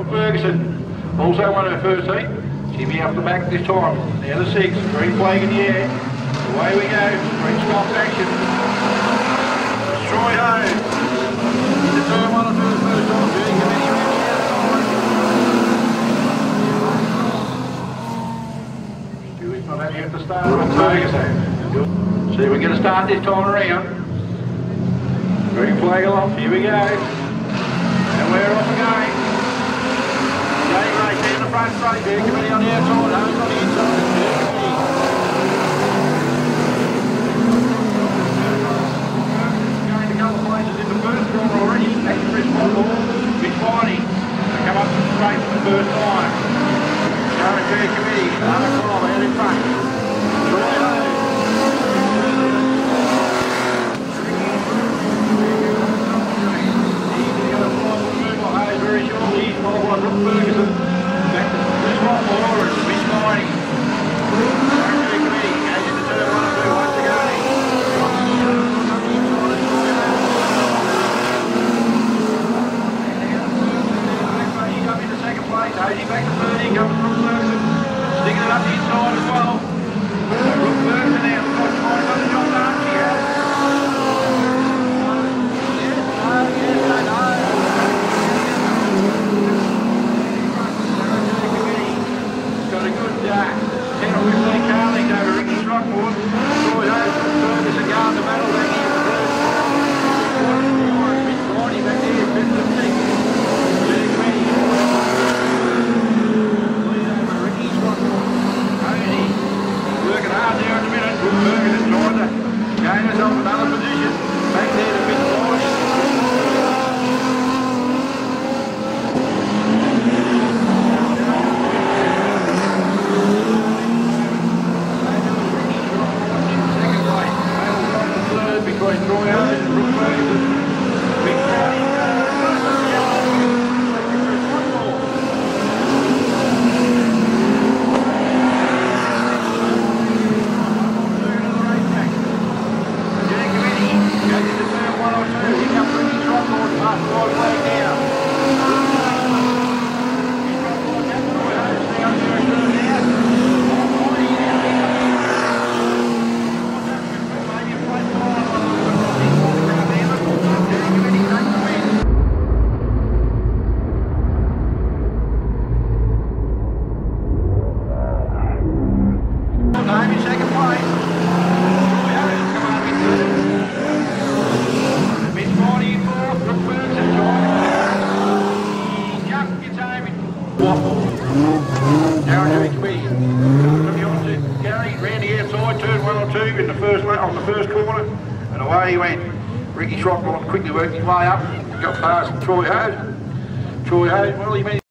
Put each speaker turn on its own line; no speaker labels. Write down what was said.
Brooke Ferguson, also won her first heat. She'll be up the back this time. Now the 6, green flag in the air. Away we go, green stops action. Troy Hose. The turn 1 or 2 the first time, Judy Committee around the outside. Julie's not happy at the start. Brooke Ferguson. See if we get a start this time around. Green flag aloft, here we go. And we're off again. Game race down the front straight, Beer Committee on the outside, Hose on the inside, Beer Committee. Going a couple of places in the first corner already, that's Chris Bottle, Mitch Whitey. They come up straight for the first time. Current Beer Committee, another corner out in front. Troy Hose. Very shortly, followed by Brooke Ferguson. Back to Chris Bottle and Mitch Whitey. Current Beer Committee goes into turn 1 and 2 once again. Up into second place, Hosey back to 30, comes Brooke Ferguson, sticking it up the inside as well. Brooke Ferguson now, got trying to the job done, she has. Got a good 10 or 15 car lead over Ricky Throckmorton. Troy Hose from Ferguson going to battle back here for first. Mitch Whitey back here, 5th and 6th. Judy Committee. Lead over Ricky Throckmorton. Hosey working hard there in the minute. Brooke Ferguson trying to gain herself another position. Back there to Mitch Whitey. Between Troy Hose and Brooke Ferguson. Big crowd in Judy Committee goes into turn 1 or 2. Here comes Ricky Throckmorton past the wide flag now. Throckmorton and Troy Hose stay on there and turn now. In the first on the first corner, and away he went. Ricky Throckmorton quickly worked his way up, got past Troy Hose. Troy Hose, well, he made